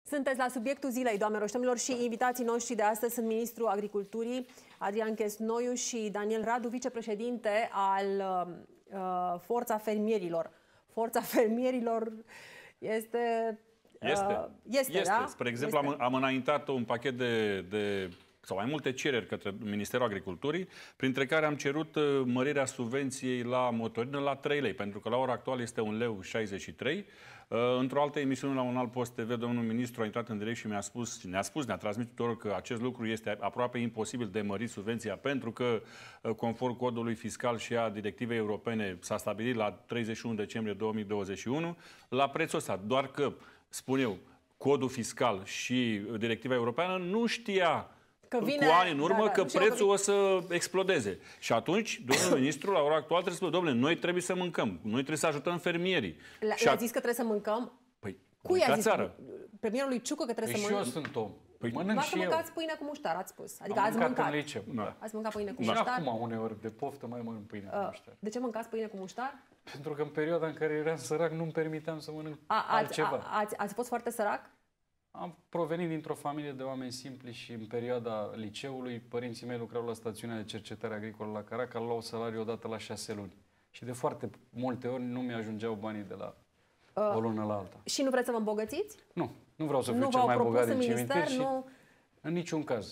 Sunteți la subiectul zilei, doamnelor și domnilor, și invitații noștri de astăzi sunt Ministrul Agriculturii, Adrian Chesnoiu, și Daniel Radu, vicepreședinte al Forța Fermierilor. Forța Fermierilor este, da? Spre exemplu, am înaintat un pachet sau mai multe cereri către Ministerul Agriculturii, printre care am cerut mărirea subvenției la motorină la 3 lei, pentru că la ora actuală este 1,63 lei. Într-o altă emisiune la un alt post TV, domnul ministru a intrat în direct și ne-a transmis tuturor că acest lucru este aproape imposibil de mărit subvenția, pentru că, conform codului fiscal și a directivei europene, s-a stabilit la 31 decembrie 2021 la prețul ăsta. Doar că, spun eu, codul fiscal și directiva europeană nu știa cu ani în urmă că prețul o să explodeze. Și atunci, domnul ministru, la ora actuală, trebuie să spună, domnule, noi trebuie să mâncăm, noi trebuie să ajutăm fermierii. Le-a zis că trebuie să mâncăm? Păi, cui a zis? Premierului Ciucă că trebuie să mâncăm? Și eu sunt om. Păi, mănânc și eu. Mâncați pâine cu muștar, ați spus. Adică ați mâncat în liceu. Ați mâncat pâine cu și muștar? Și acum, uneori, de poftă, mai mănânc pâine cu muștar. De ce mâncați pâine cu muștar? Pentru că în perioada în care eram sărac, nu-mi permiteam să mănânc altceva. Ați fost foarte sărac? Am provenit dintr-o familie de oameni simpli și în perioada liceului, părinții mei lucrau la stațiunea de cercetare agricolă la Caracal, luau salariu odată la 6 luni. Și de foarte multe ori nu mi-ajungeau banii de la o lună la alta. Și nu vreți să vă îmbogățiți? Nu. Nu vreau să fiu cel mai bogat din cimitir și în niciun caz.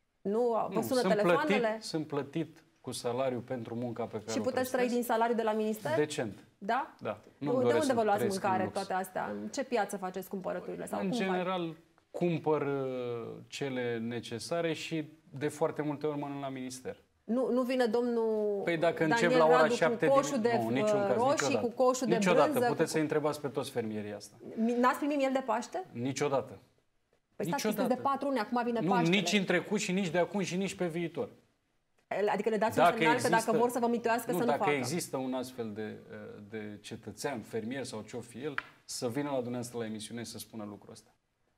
Nu vă sună telefoanele? Sunt plătit cu salariu pentru munca pe care și puteți trăi din salariu de la minister? Decent. Da? Da. De unde vă luați mâncare, toate astea? În ce piață faceți cumpărăturile? Sau în general, cumpăr cele necesare și de foarte multe ori mănânc la minister. Nu vine domnul dacă încep Daniel la ora Radu 7 cu coșul de roșii, cu coșul de brânză? Niciodată. Puteți să întrebați pe toți fermierii asta. N-ați primit miel de Paște? Niciodată. Păi stați de 4 luni, acum vine Paștele. Nici în trecut și nici de acum și nici pe viitor. Adică le dați un semnal că dacă vor să vă mituiască să nu facă. Dacă există un astfel de cetățean, fermier sau ce-o fi el, să vină la dumneavoastră la emisiune să spună lucrul ăsta.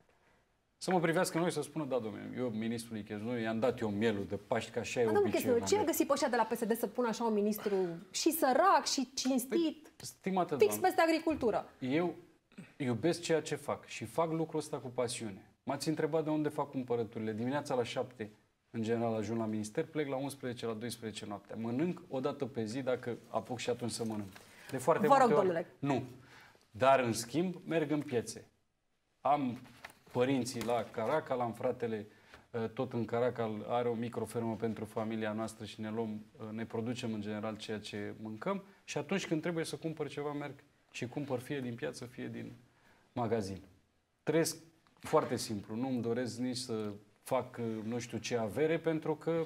Să mă privească noi să spună, da, domnule, eu, ministrului Chesnoiu, i-am dat eu mielul de Paști, ca așa e obiceiul. Ce a găsit pe ăștia de la PSD să pună așa un ministru și sărac și cinstit, stimată fix peste agricultură? Eu iubesc ceea ce fac și fac lucrul ăsta cu pasiune. M-ați întrebat de unde fac cumpărăturile. Dimineața la 7, în general, ajung la minister, plec la 11, la 12 noaptea. Mănânc o dată pe zi, dacă apuc și atunci să mănânc. De foarte multe ori, domnule. Nu. Dar, în schimb, merg în piețe. Am părinții la Caracal, am fratele tot în Caracal, are o microfermă pentru familia noastră și ne producem în general ceea ce mâncăm și atunci când trebuie să cumpăr ceva, merg și cumpăr fie din piață, fie din magazin. Trăiesc foarte simplu, nu-mi doresc nici să fac nu știu ce avere, pentru că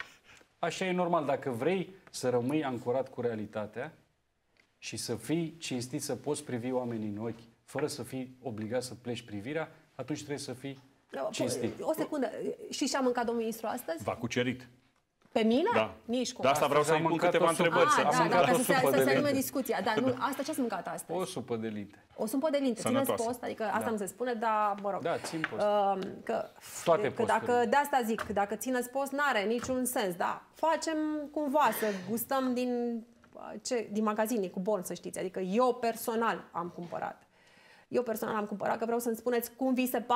așa e normal. Dacă vrei să rămâi ancorat cu realitatea și să fii cinstit, să poți privi oamenii în ochi, fără să fii obligat să pleci privirea, atunci trebuie să fii cinstit. O secundă. Și ce-a mâncat domnul ministru astăzi? V-a cucerit. Pe mine? Da. Nici cum. De asta vreau să-i pun câteva întrebări. Să se lume discuția. Dar nu, asta ce ați mâncat astăzi? O supă de linte. O supă de linte. Țineți post? Adică asta nu se spune, dar mă rog. Da, țin post. Că dacă de asta zic, dacă țineți post, n-are niciun sens. Da, facem cumva să gustăm din magazine, cu bon, să știți. Adică eu personal am cumpărat. Că vreau să-mi spuneți cum vi se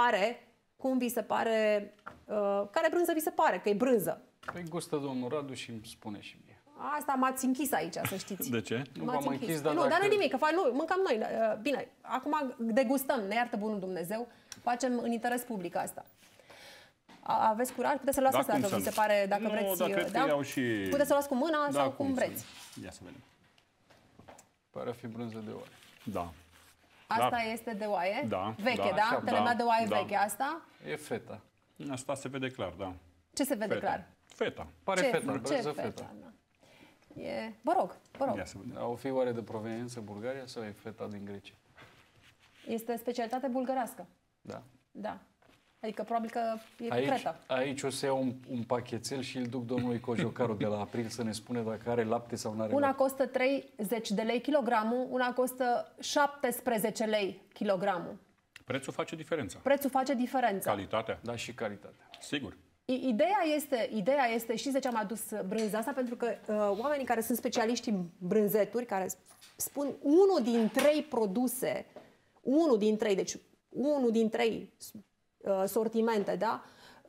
pare, care brânză vi se pare, că e brânză. Păi gustă domnul Radu și îmi spune și mie. Asta m-ați închis aici, să știți. De ce? Nu m-am închis, dar dar nu nimic, că mâncăm noi. Bine, acum degustăm, ne iartă bunul Dumnezeu, facem în interes public asta. Aveți curaj? Puteți să luați asta dacă vi se pare, dacă vreți. Puteți să luați cu mâna sau cum vreți. Ia să vedem. Pare a fi brânză de oaie. Da. Asta este de oaie? Da. Veche, da? Telemea de oaie veche asta? E feta. Asta se vede clar, da. Ce se vede clar? Feta. Pare feta, brânză feta. Vă rog. O fi oare de proveniență Bulgaria sau e feta din Grecia? Este specialitate bulgărească. Da. Adică probabil că e Creta. Aici o să iau un pachetel și îl duc domnului Cojocaru de la April să ne spune dacă are lapte sau nu are lapte. Una costă 30 de lei kilogramul, una costă 17 lei kilogramul. Prețul face diferența. Calitatea? Da, și calitatea. Sigur. Ideea este, știți de ce am adus brânza asta? Pentru că oamenii care sunt specialiști în brânzeturi, care spun unul din 3 produse, deci unul din 3 sortimente, da,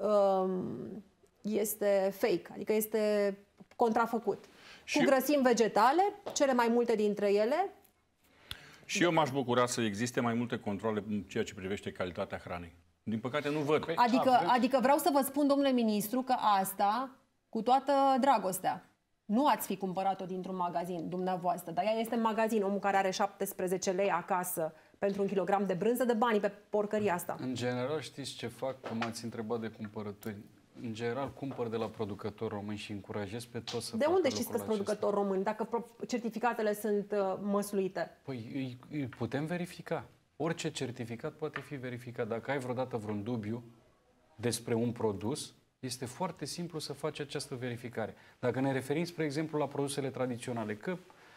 este fake, adică este contrafăcut. Cu grăsimi vegetale, cele mai multe dintre ele. Și eu m-aș bucura să existe mai multe controle în ceea ce privește calitatea hranei. Din păcate nu văd. Adică vreau să vă spun, domnule ministru, că asta, cu toată dragostea, nu ați fi cumpărat-o dintr-un magazin dumneavoastră, dar ea este în magazin. Omul care are 17 lei acasă pentru un kilogram de brânză de banii pe porcăria asta. În general, știți ce fac? Că m-ați întrebat de cumpărături. În general, cumpăr de la producători români și încurajez pe toți să facă. De unde știți că sunt producători români, dacă certificatele sunt măsluite? Păi îi putem verifica. Orice certificat poate fi verificat. Dacă ai vreodată vreun dubiu despre un produs, este foarte simplu să faci această verificare. Dacă ne referim, spre exemplu, la produsele tradiționale, că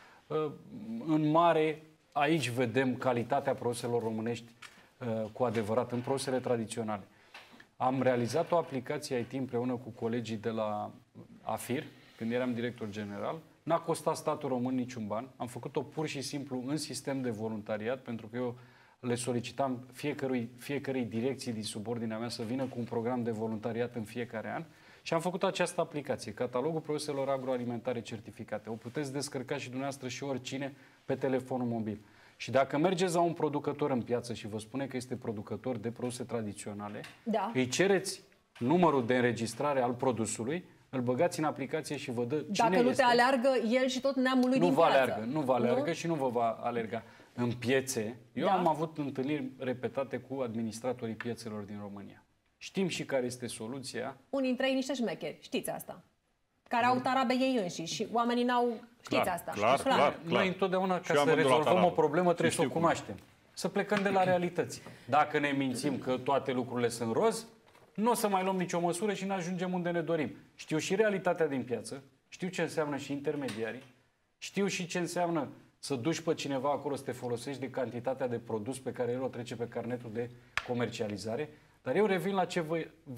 în mare aici vedem calitatea produselor românești cu adevărat, în produsele tradiționale. Am realizat o aplicație IT împreună cu colegii de la AFIR, când eram director general. N-a costat statul român niciun ban. Am făcut-o pur și simplu în sistem de voluntariat, pentru că eu le solicitam fiecărei direcții din subordinea mea să vină cu un program de voluntariat în fiecare an și am făcut această aplicație, Catalogul Produselor Agroalimentare Certificate. O puteți descărca și dumneavoastră și oricine pe telefonul mobil. Și dacă mergeți la un producător în piață și vă spune că este producător de produse tradiționale, da, îi cereți numărul de înregistrare al produsului, îl băgați în aplicație și vă dă cine Dacă nu te aleargă el și tot neamul lui din piață. Nu vă aleargă și nu vă va alerga. În piețe, eu am avut întâlniri repetate cu administratorii piețelor din România. Știm și care este soluția. Unii dintre ei niște șmecheri, știți asta. Care au tarabe ei înșiși și oamenii n-au... Știți asta. Clar. Noi întotdeauna, ca să rezolvăm o problemă, trebuie să o cunoaștem. Să plecăm de la realități. Dacă ne mințim că toate lucrurile sunt roz, nu o să mai luăm nicio măsură și ne ajungem unde ne dorim. Știu și realitatea din piață, știu ce înseamnă și intermediarii, știu și ce înseamnă să duci pe cineva acolo să te folosești de cantitatea de produs pe care el o trece pe carnetul de comercializare. Dar eu revin la ce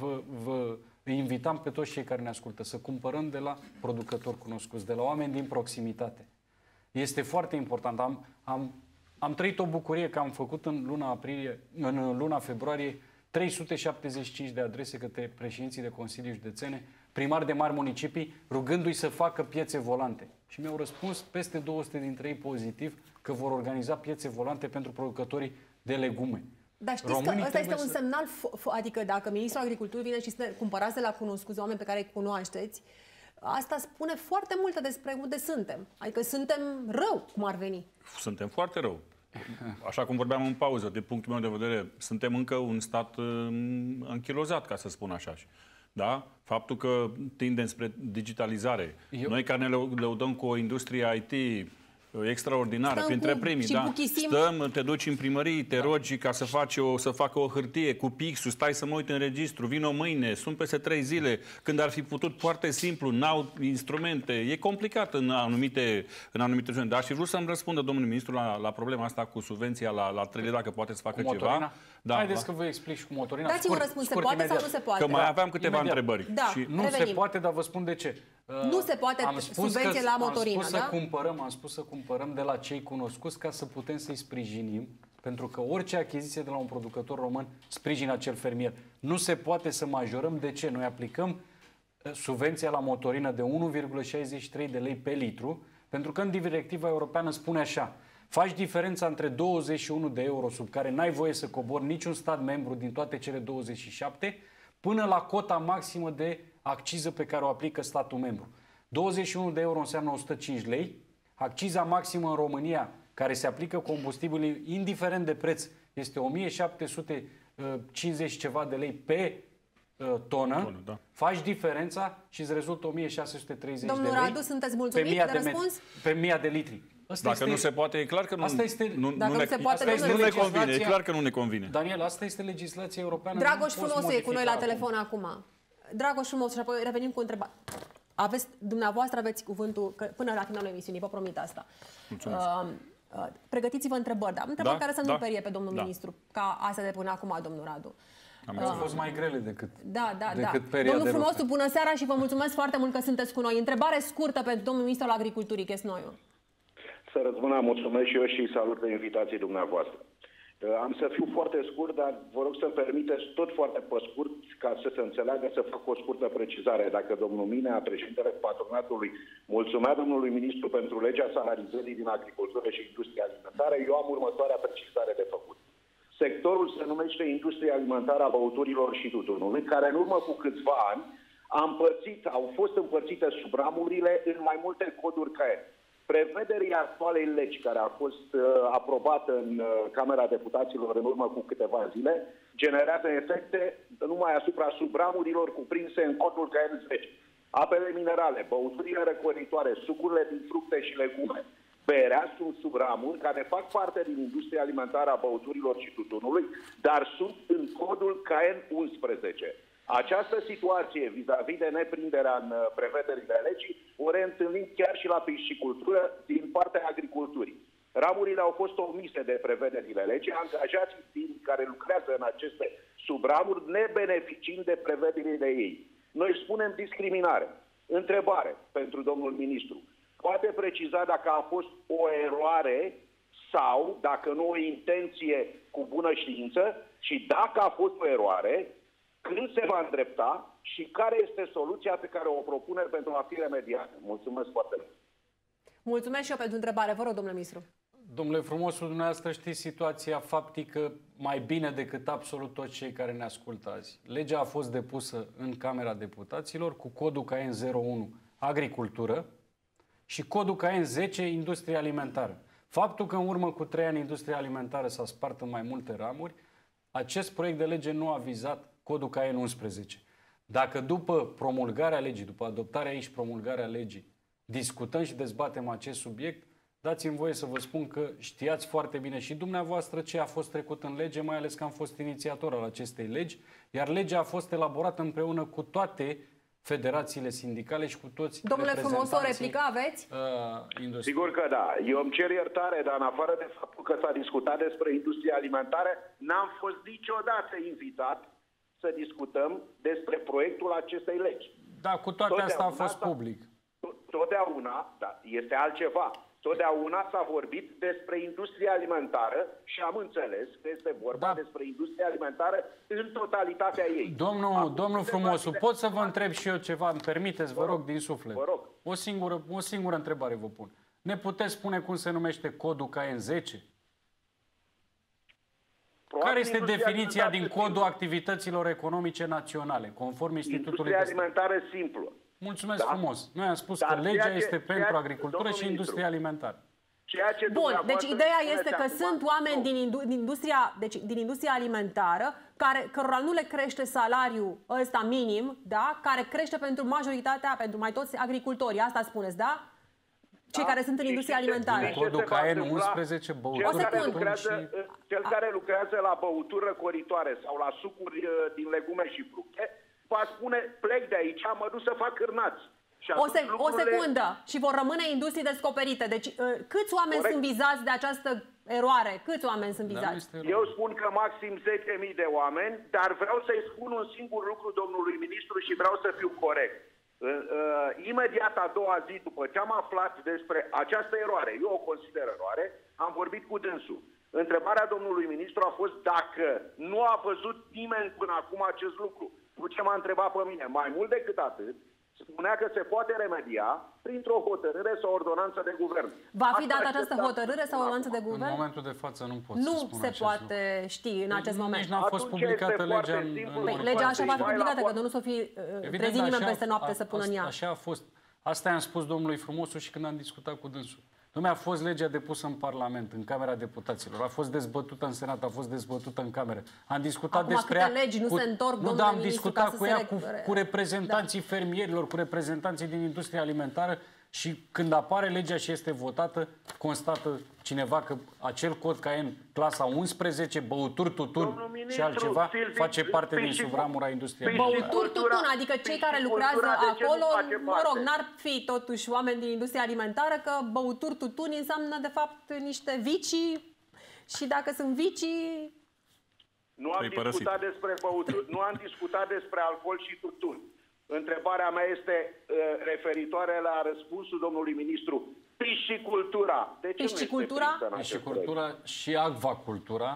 vă invitam pe toți cei care ne ascultă, să cumpărăm de la producători cunoscuți, de la oameni din proximitate. Este foarte important. Am trăit o bucurie că am făcut în luna februarie 375 de adrese către președinții de consilii județene, primari de mari municipii, rugându-i să facă piețe volante. Și mi-au răspuns peste 200 dintre ei pozitiv că vor organiza piețe volante pentru producătorii de legume. Dar știți că ăsta este un semnal, adică dacă Ministrul Agriculturii vine și cumpărați de la cunoscuți oameni pe care îi cunoașteți, asta spune foarte multe despre unde suntem. Adică suntem rău, cum ar veni. Suntem foarte rău. Așa cum vorbeam în pauză, de punctul meu de vedere, suntem încă un stat închilozat, ca să spun așa. Da? Faptul că tindem spre digitalizare. Noi care ne lăudăm cu o industrie IT extraordinară, printre primii, da? Stăm, te duci în primării, te rogi ca să facă o hârtie cu pixul, stai să mă uit în registru, vino mâine, sunt peste 3 zile, când ar fi putut foarte simplu, n-au instrumente. E complicat în anumite zone. Dar aș fi vrut să-mi răspundă domnul ministru la problema asta cu subvenția la 3 lei, dacă poate să facă ceva. Da, haideți că vă explic și cu motorina. Dați-mi un răspuns, se poate sau nu se poate? Că mai aveam câteva întrebări. Da, și nu se poate, dar vă spun de ce. Nu se poate subvenție la motorină, am spus să cumpărăm de la cei cunoscuți ca să putem să-i sprijinim, pentru că orice achiziție de la un producător român sprijină acel fermier. Nu se poate să majorăm. De ce? Noi aplicăm subvenția la motorină de 1,63 de lei pe litru, pentru că în directiva europeană spune așa: faci diferența între 21 de euro, sub care n-ai voie să cobori niciun stat membru din toate cele 27, până la cota maximă de acciză pe care o aplică statul membru. 21 de euro înseamnă 105 lei. Acciza maximă în România, care se aplică combustibilului, indiferent de preț, este 1750 ceva de lei pe tonă. Da. Faci diferența și îți rezultă 1630 de lei. Domnul Radu, sunteți mulțumit de răspuns? Pe 1000 de litri. Dacă nu se poate, e clar că nu ne convine. E clar că nu ne convine. Daniel, asta este legislația europeană. Dragoș Frumos e cu noi la telefon acum. Dragoș Frumos, și apoi revenim cu întrebarea. Dumneavoastră aveți cuvântul până la finalul emisiunii, vă promit asta. Pregătiți-vă întrebări, dar întrebări care să nu perie pe domnul ministru, ca astea de până acum, domnul Radu. Au fost mai grele decât Domnul Frumosu, bună seara și vă mulțumesc foarte mult că sunteți cu noi. Întrebare scurtă pentru domnul ministru al Agriculturii, Chesnoiu. Să răspund, mulțumesc și eu și salut pe invitații dumneavoastră. Am să fiu foarte scurt, dar vă rog să-mi permiteți tot foarte pe scurt, ca să se înțeleagă, să fac o scurtă precizare. Dacă domnul Minea, președintele patronatului, mulțumea domnului ministru pentru legea salarizării din agricultură și industria alimentară, eu am următoarea precizare de făcut. Sectorul se numește industria alimentară a băuturilor și tutunului, care în urmă cu câțiva ani au fost împărțite sub ramurile în mai multe coduri CAEN. Prevederii actualei legi, care a fost aprobată în Camera Deputaților în urmă cu câteva zile, generează efecte numai asupra subramurilor cuprinse în codul CAEN 10. Apele minerale, băuturile răcoritoare, sucurile din fructe și legume, berea sunt subramuri care fac parte din industria alimentară a băuturilor și tutunului, dar sunt în codul CAEN 11. Această situație vis-a-vis de neprinderea în prevederile legii o reîntâlnim chiar și la piscicultură din partea agriculturii. Ramurile au fost omise de prevederile legii, angajații care lucrează în aceste subramuri nebeneficiind de prevederile ei. Noi spunem discriminare. Întrebare pentru domnul ministru. Poate preciza dacă a fost o eroare sau, dacă nu, o intenție cu bună știință și dacă a fost o eroare, când se va îndrepta și care este soluția pe care o propune pentru a fi remediată? Mulțumesc foarte mult. Mulțumesc și eu pentru întrebare. Vă rog, domnule ministru. Domnule Frumosul, dumneavoastră știți situația faptică mai bine decât absolut toți cei care ne ascultă azi. Legea a fost depusă în Camera Deputaților cu codul CAEN 01 Agricultură și codul CAEN 10 Industrie Alimentară. Faptul că în urmă cu 3 ani industria alimentară s-a spart în mai multe ramuri, acest proiect de lege nu a vizat codul CAEN 11. Dacă după promulgarea legii, după adoptarea aici promulgarea legii, discutăm și dezbatem acest subiect, dați-mi voie să vă spun că știați foarte bine și dumneavoastră ce a fost trecut în lege, mai ales că am fost inițiator al acestei legi, iar legea a fost elaborată împreună cu toate federațiile sindicale și cu toți Domnule Frumos, o replică aveți? Sigur că da. Eu îmi cer iertare, dar în afară de faptul că s-a discutat despre industria alimentară, n-am fost niciodată invitat să discutăm despre proiectul acestei legi. Da, cu toate astea a fost public. Totdeauna, da, este altceva. Totdeauna s-a vorbit despre industria alimentară și am înțeles că este vorba despre industria alimentară în totalitatea ei. Domnul Frumosu, pot să vă întreb și eu ceva? Îmi permiteți, vă rog, din suflet. Vă rog. O singură întrebare vă pun. Ne puteți spune cum se numește codul CAEN 10? Care este definiția din codul activităților economice naționale, conform Institutului Industria alimentară simplă. Mulțumesc frumos. Noi am spus că legea este pentru agricultură și industria alimentară. Bun, deci ideea este că sunt oameni din industria alimentară cărora nu le crește salariul ăsta minim, da? Care crește pentru majoritatea, pentru mai toți agricultorii. Asta spuneți, da? Cei care sunt în industria alimentară. Codul CAEN 11, Cel care lucrează la băuturi răcoritoare sau la sucuri din legume și fructe, va spune, plec de aici, mă duc să fac cârnați. O secundă și vor rămâne industrii descoperite. Deci câți oameni sunt vizați de această eroare? Câți oameni sunt vizați? Eu spun că maxim 10.000 de oameni, dar vreau să-i spun un singur lucru domnului ministru și vreau să fiu corect. Imediat a doua zi, după ce am aflat despre această eroare, eu o consider eroare, am vorbit cu dânsul. Întrebarea domnului ministru a fost dacă nu a văzut nimeni până acum acest lucru. După ce m-a întrebat pe mine, mai mult decât atât, spunea că se poate remedia printr-o hotărâre sau ordonanță de guvern. Va fi dată această hotărâre sau ordonanță de guvern? În momentul de față nu pot să spun Nu se poate ști în acest moment. Nici n-a fost publicată legea. Legea așa va fi publicată, că nu s-o fi trezit nimeni peste noapte să pună în ea. Așa a fost. Asta i-am spus domnului Frumosu și când am discutat cu dânsul. A fost legea depusă în Parlament, în Camera Deputaților, a fost dezbătută în Senat, a fost dezbătută în Cameră. Am discutat despre ea. Legi nu se întorc, domnule am discutat cu ea, cu reprezentanții fermierilor, cu reprezentanții din industria alimentară și când apare legea și este votată, constată cineva că acel cod CAEN, clasa 11, băuturi, tutun și altceva, face parte din subramura industriei. Băuturi, tutun, adică cei care lucrează acolo, mă rog, n-ar fi totuși oameni din industria alimentară, că băuturi, tutun înseamnă de fapt niște vicii și dacă sunt vicii... Nu am discutat despre băuturi, nu am discutat despre alcool și tutun. Întrebarea mea este referitoare la răspunsul domnului ministru. Piscicultura. De ce piscicultura? Piscicultura și acvacultura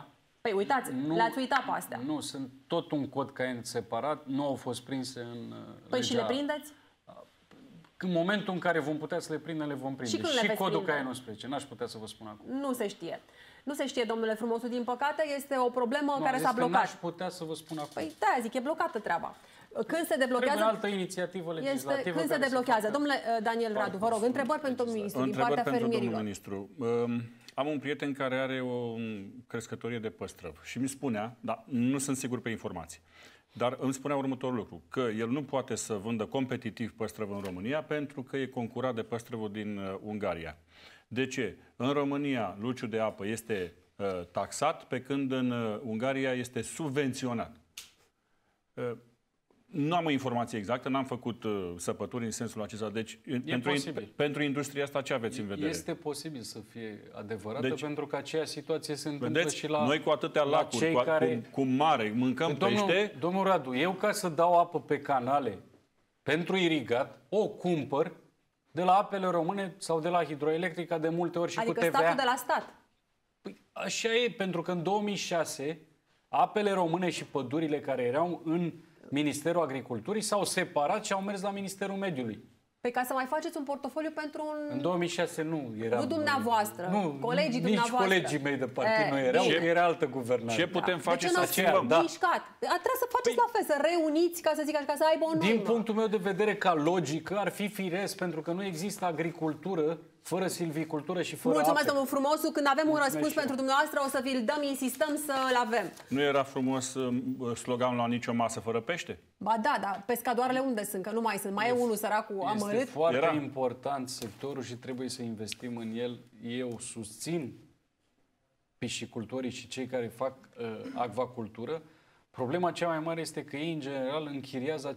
Păi uitați, le-ați uitat pe astea. Nu, sunt tot un cod Caian separat, nu au fost prinse în Păi legea... și le prindeți? În momentul în care vom putea să le prindem, le vom prinde. Și codul Caian 11, n-aș putea să vă spun acum. Nu se știe. Nu se știe, domnule Frumosu, din păcate, este o problemă care s-a blocat. N-aș putea să vă spun acum. Păi da, zic, e blocată treaba. Când se deblochează... Trebuie altă inițiativă legislativă. Când se deblochează. Domnule Daniel Radu, vă rog, întrebări pentru ministru din partea fermierilor. Ministru. Am un prieten care are o crescătorie de păstrăv și mi spunea, dar nu sunt sigur pe informații, dar îmi spunea următorul lucru, că el nu poate să vândă competitiv păstrăv în România pentru că e concurat de păstrăvul din Ungaria. De ce? În România luciul de apă este taxat, pe când în Ungaria este subvenționat. Nu am o informație exactă, n-am făcut săpături în sensul acesta. Deci, pentru industria asta, ce aveți în vedere? Este posibil să fie adevărată, pentru că aceea situație se întâmplă vedeți, și la noi cu atâtea lacuri, cu mare, mâncăm pește... Domnul Radu, eu ca să dau apă pe canale pentru irigat, o cumpăr de la Apele Române sau de la Hidroelectrica de multe ori și adică cu TVA. statul de la stat. Păi, așa e, pentru că în 2006 Apele Române și pădurile care erau în Ministerul Agriculturii s-au separat și au mers la Ministerul Mediului. Păi ca să mai faceți un portofoliu pentru un... În 2006 nu era... Nu dumneavoastră, colegii nici dumneavoastră. Colegii mei de partid nu erau, era altă guvernare. Ce putem face să schimbăm? Trebuie să faceți la fel, să reuniți, ca să zic așa, ca să aibă o normă. Din punctul meu de vedere, ca logică, ar fi firesc, pentru că nu există agricultură fără silvicultură și fără Mulțumesc, ape. domnul Frumosu. Când avem un răspuns pentru dumneavoastră, o să vi-l dăm, insistăm să-l avem. Nu era frumos sloganul la nicio masă fără pește? Ba da, dar pescadoarele unde sunt? Că nu mai sunt. Mai e unul săracul amărât. Este foarte important sectorul și trebuie să investim în el. Eu susțin piscicultorii și cei care fac acvacultură. Problema cea mai mare este că ei, în general, închiriază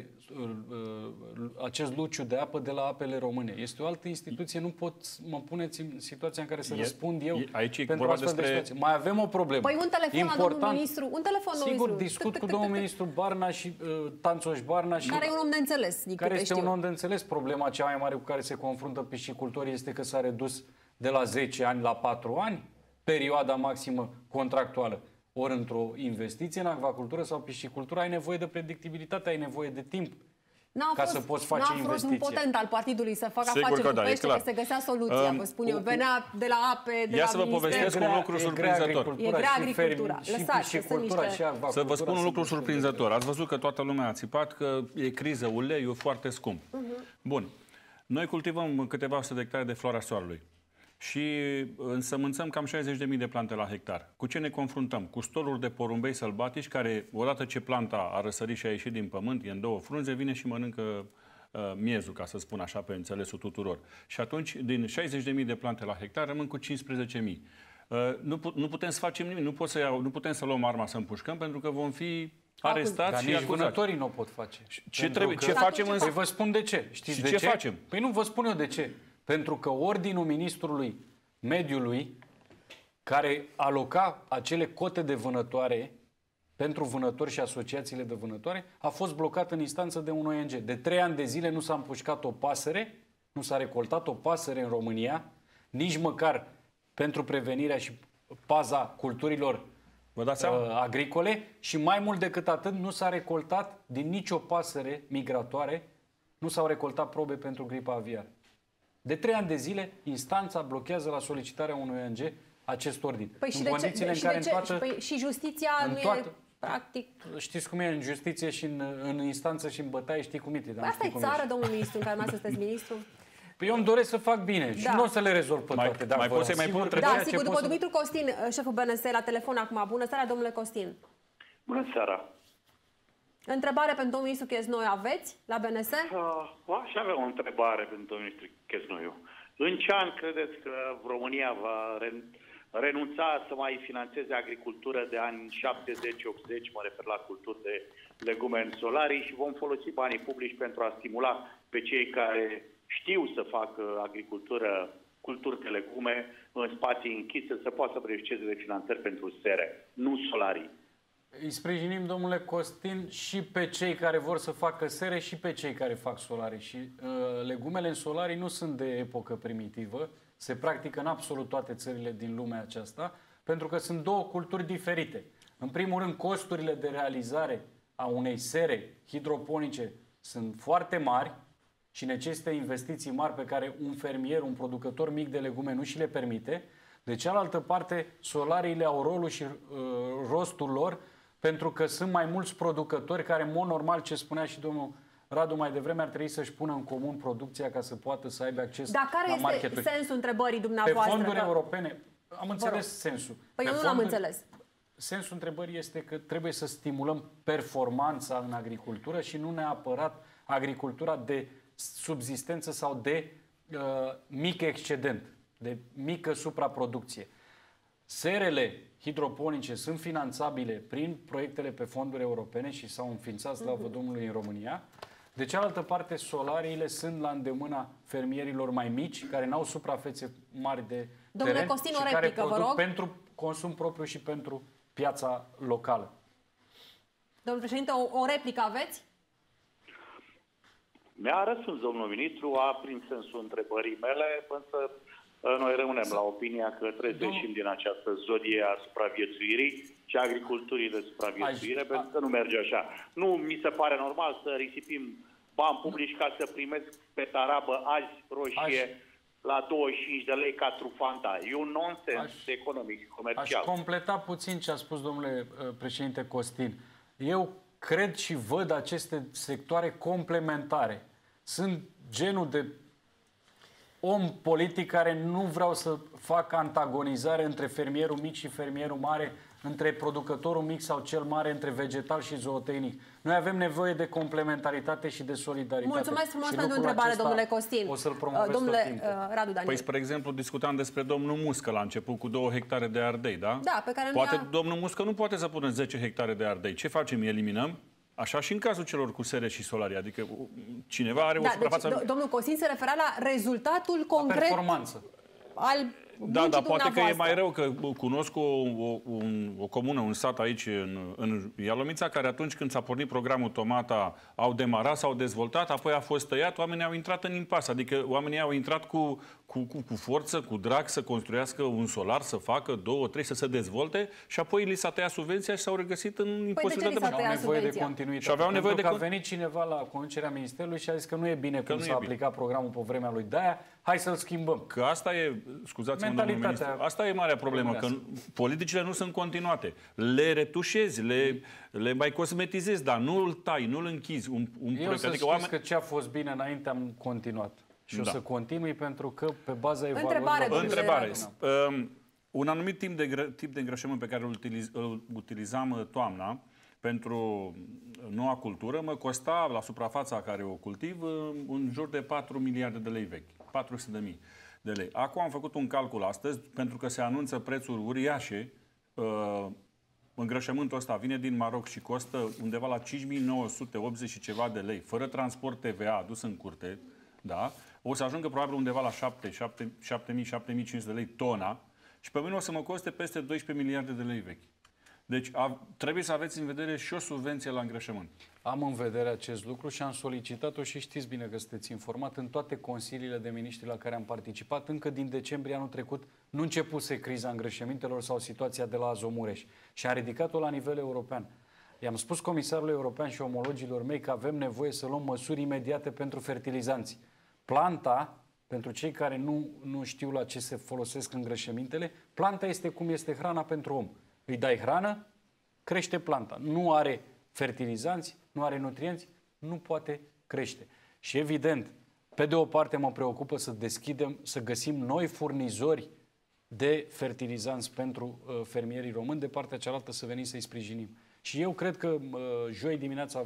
acest luciu de apă de la Apele Române. Este o altă instituție, nu pot mă puneți în situația în care să răspund eu pentru astfel de situație. Mai avem o problemă. Păi un telefon la domnul ministru. Un telefon, sigur, discut cu domnul ministru Barna și Tanțoș Barna. Care e un om de înțeles. Care este un om de înțeles. Problema cea mai mare cu care se confruntă piscicultorii este că s-a redus de la 10 ani la 4 ani perioada maximă contractuală. Ori într-o investiție în acvacultură sau piscicultură ai nevoie de predictibilitate, ai nevoie de timp ca să poți face investiție. N-a fost un potent al partidului să facă afaceri cu pește, că se găsea soluția, vă spun eu. Venea de la ape, de la să vă povestesc un lucru surprinzător. E grea agricultura. Lăsați, să vă spun un lucru surprinzător. Ați văzut că toată lumea a țipat că e criză, uleiul foarte scump. Bun. Noi cultivăm câteva sute de hectare de floarea soarelui. Și însămânțăm cam 60.000 de plante la hectar. Cu ce ne confruntăm? Cu stoluri de porumbei sălbatici care, odată ce planta a răsărit și a ieșit din pământ, e în două frunze, vine și mănâncă miezul, ca să spun așa, pe înțelesul tuturor. Și atunci, din 60.000 de plante la hectar, rămân cu 15.000. Nu putem să facem nimic, nu putem să luăm arma să împușcăm, pentru că vom fi arestați și acuzați. Vânătorii nu o pot face. Ce facem însă? Păi vă spun de ce. Știți de ce facem? Păi nu vă spun eu de ce. Pentru că ordinul ministrului mediului, care aloca acele cote de vânătoare pentru vânători și asociațiile de vânătoare, a fost blocat în instanță de un ONG. De 3 ani de zile nu s-a împușcat o pasăre, nu s-a recoltat o pasăre în România, nici măcar pentru prevenirea și paza culturilor agricole și mai mult decât atât nu s-a recoltat din nicio pasăre migratoare, nu s-au recoltat probe pentru gripa aviară. De 3 ani de zile, instanța blochează la solicitarea unui ONG acest ordin. Păi și și justiția nu e practic... Știți cum e în justiție și în instanță și în bătaie, știi cum e. Asta e țară, domnul ministru, în care mai sunteți ministru? Păi eu îmi doresc să fac bine și nu o să le rezolv pe toate. Mai poți să-i mai pun întrebări? Da, sigur, după Dumitru Costin, șeful BNS, la telefon acum. Bună seara, domnule Costin. Bună seara. Întrebare pentru domnul ministru Chesnoiu aveți la BNS? Aș avea o întrebare pentru domnul ministru Chesnoiu. În ce an credeți că România va renunța să mai finanțeze agricultură de ani 70-80, mă refer la culturi de legume în solarii, și vom folosi banii publici pentru a stimula pe cei care știu să facă agricultură, culturi de legume în spații închise, să poată să beneficieze de finanțări pentru sere, nu solarii? Îi sprijinim, domnule Costin, și pe cei care vor să facă sere și pe cei care fac solarii. Și legumele în solarii nu sunt de epocă primitivă, se practică în absolut toate țările din lumea aceasta. pentru că sunt două culturi diferite. În primul rând, costurile de realizare a unei sere hidroponice sunt foarte mari și necesită investiții mari pe care un fermier, un producător mic de legume nu și le permite. De cealaltă parte, solariile au rolul și rostul lor pentru că sunt mai mulți producători care, în mod normal, ce spunea și domnul Radu mai devreme, ar trebui să-și pună în comun producția ca să poată să aibă acces la marketuri. Dar care este sensul întrebării dumneavoastră? Pe fonduri europene, am înțeles sensul. Păi eu nu l-am înțeles. Sensul întrebării este că trebuie să stimulăm performanța în agricultură și nu neapărat agricultura de subzistență sau de mic excedent, de mică supraproducție. Serele hidroponice sunt finanțabile prin proiectele pe fonduri europene și s-au înființat, slavă Domnului, în România. De cealaltă parte, solariile sunt la îndemâna fermierilor mai mici, care n-au suprafețe mari de teren Costin, și care produc pentru consum propriu și pentru piața locală. Domnul președinte, o replică aveți? Mi-a răspuns domnul ministru, prin sensul întrebării mele, însă noi rămânem la opinia că trebuie să ieșim din această zodie a supraviețuirii și a agriculturii de supraviețuire, pentru că nu merge așa. Nu mi se pare normal să risipim bani publici ca să primesc pe tarabă azi roșie la 25 de lei ca trufanta. E un nonsens economic și comercial. Aș completa puțin ce a spus domnule președinte Costin. Eu cred și văd aceste sectoare complementare. Sunt genul de om politic care nu vreau să fac antagonizare între fermierul mic și fermierul mare, între producătorul mic sau cel mare, între vegetal și zootehnic. Noi avem nevoie de complementaritate și de solidaritate. Mulțumesc frumos pentru întrebare, domnule Costin. O să-l promovez domnule, tot timpul. Radu Daniel. Păi, spre exemplu, discutam despre domnul Muscă la început cu 2 hectare de ardei, da? Da, pe care poate domnul Muscă nu poate să pună 10 hectare de ardei. Ce facem? Eliminăm? Așa și în cazul celor cu sere și solarii. Adică cineva are o suprafață... Deci, domnul Costin se referea la rezultatul concret performanță al Da, dar poate că e mai rău, că cunosc o comună, un sat aici în Ialomița, care atunci când s-a pornit programul Tomata au demarat, s-au dezvoltat, apoi a fost tăiat, oamenii au intrat în impas. Adică oamenii au intrat cu forță, cu drag să construiască un solar, să facă 2, 3, să se dezvolte și apoi li s-a tăiat subvenția și s-au regăsit în imposibilitatea de aveau nevoie de continuitate. Și aveau nevoie că a venit cineva la conducerea Ministerului și a zis că nu e bine cum s-a aplicat programul pe vremea lui Daia, hai să-l schimbăm. Că asta e, scuzați-mă, domnul ministru, asta e marea problemă, că politicile nu sunt continuate. Le retușezi, le mai cosmetizezi, dar nu îl tai, nu îl închizi. Eu să știți că ce a fost bine înainte am continuat. Și o să continui pentru că pe baza evaluărilor... Întrebare. Un anumit tip de îngrășământ pe care îl utilizam toamna pentru noua cultură mă costa la suprafața care o cultiv în jur de 4 miliarde de lei vechi. 400.000 de lei. Acum am făcut un calcul astăzi, pentru că se anunță prețuri uriașe. Îngrășământul ăsta vine din Maroc și costă undeva la 5.980 și ceva de lei, fără transport TVA adus în curte, da? O să ajungă probabil undeva la 7.000-7.500 de lei tona și pe mine o să mă coste peste 12 miliarde de lei vechi. Deci trebuie să aveți în vedere și o subvenție la îngrășământ. Am în vedere acest lucru și am solicitat-o și știți bine că sunteți informat în toate consiliile de miniștri la care am participat. Încă din decembrie anul trecut nu începuse criza îngrășămintelor sau situația de la Azomureș și am ridicat-o la nivel european. I-am spus comisarului european și omologilor mei că avem nevoie să luăm măsuri imediate pentru fertilizanți. Planta, pentru cei care nu știu la ce se folosesc îngrășămintele, planta este cum este hrana pentru om. Îi dai hrană, crește planta. Nu are fertilizanți, nu are nutrienți, nu poate crește. Și evident, pe de o parte mă preocupă să găsim noi furnizori de fertilizanți pentru fermierii români, de partea cealaltă să venim să-i sprijinim. Și eu cred că joi dimineața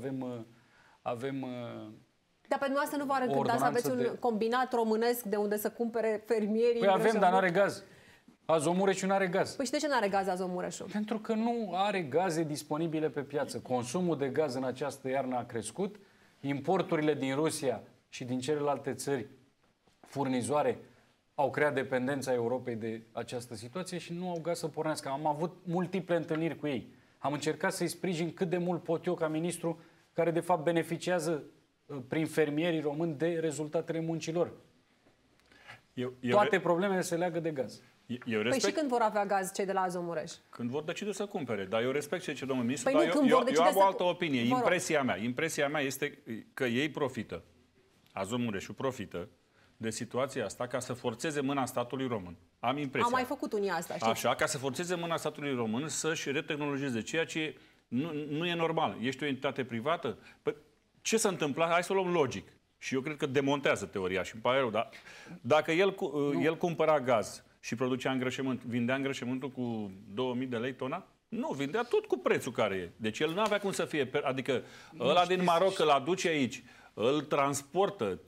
avem dar pe dumneavoastră nu vă recânta să aveți un combinat românesc de unde să cumpere fermierii? Păi avem, dar n-are gaz. Azomureșul nu are gaz. Păi și de ce nu are gaz Azomureșul? Pentru că nu are gaze disponibile pe piață. Consumul de gaz în această iarnă a crescut, importurile din Rusia și din celelalte țări furnizoare au creat dependența Europei de această situație și nu au gaz să pornească. Am avut multiple întâlniri cu ei. Am încercat să-i sprijin cât de mult pot eu ca ministru, care de fapt beneficiază prin fermierii români de rezultatele muncilor. Toate problemele se leagă de gaz. Eu respect... Păi și când vor avea gaz cei de la Azomureș? Când vor decide să cumpere. Dar eu respect ce domnul ministru, Păi dar eu am o altă opinie. Impresia mea este că ei profită, Azomureșul profită de situația asta ca să forțeze mâna statului român. Am impresia. Am mai făcut unii asta, știți? Așa, ca să forțeze mâna statului român să-și retehnologizeze, ceea ce nu e normal. Ești o entitate privată? Păi, ce s-a întâmplat? Hai să o luăm logic. Și eu cred că demontează teoria și îmi pare rău. Dar dacă el cumpăra gaz și producea îngrășământ, vindea îngrășământul cu 2000 de lei tona? Nu, vindea tot cu prețul care e. Deci el nu avea cum să fie... Adică ăla din Maroc îl aduce aici, îl transportă